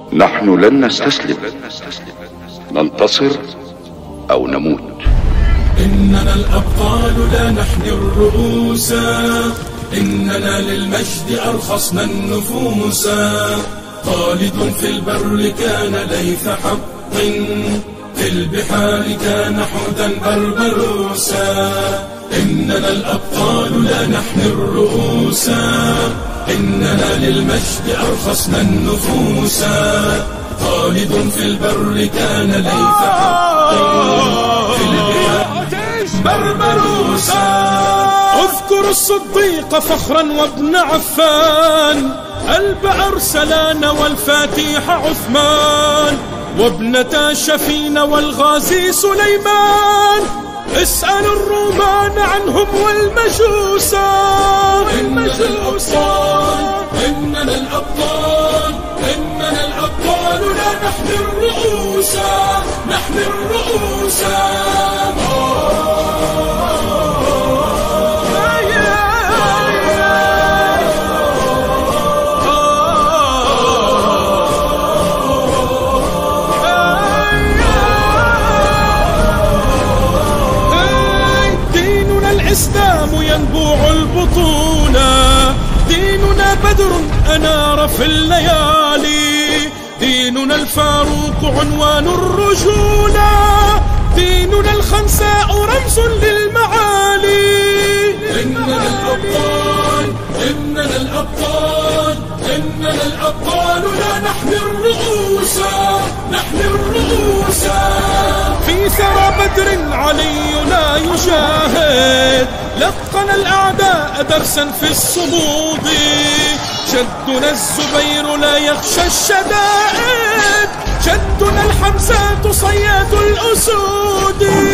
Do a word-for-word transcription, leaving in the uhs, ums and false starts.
نحن لن نستسلم، ننتصر أو نموت. إننا الأبطال لا نحني الرؤوس، إننا للمجد أرخصنا النفوس. خالد في البر كان ليث حق، في البحار كان حوتا بربروسا. إننا الأبطال لا نحني الرؤوس، إننا للمجد أرخصنا النفوس. خالد في البر كان ليث حق، في البحار بربروسا. اذكر الصديق فخرا وابن عفان، ألب أرسلان والفاتيح عثمان، وابنتا شفين والغازي سليمان. اسأل الرومان عنهم والمجوسا. إننا الأبطال، إننا الأبطال، إننا الأبطال لا نحمي الرؤوس، نحمي الرؤوس. الإسلام ينبوع البطون، ديننا بدر أنار في الليالي. ديننا الفاروق عنوان الرجولة، ديننا الخنساء رمز للمعالي. إننا الأبطال، إننا الأبطال، إننا الأبطال لا نحمي الرؤوس، نحمي الرؤوس. في ثرى بدر علينا يجاهد، لقن الأعداء درسا في الصمود. جدنا الزبير لا يخشى الشدائد، جدنا الحمزة صياد الأسود.